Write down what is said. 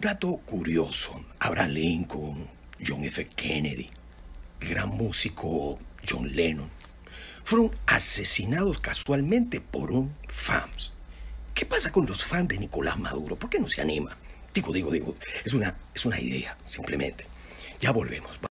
Dato curioso, Abraham Lincoln, John F. Kennedy, el gran músico John Lennon, fueron asesinados casualmente por un fans. ¿Qué pasa con los fans de Nicolás Maduro? ¿Por qué no se anima? Digo, es una idea, simplemente. Ya volvemos.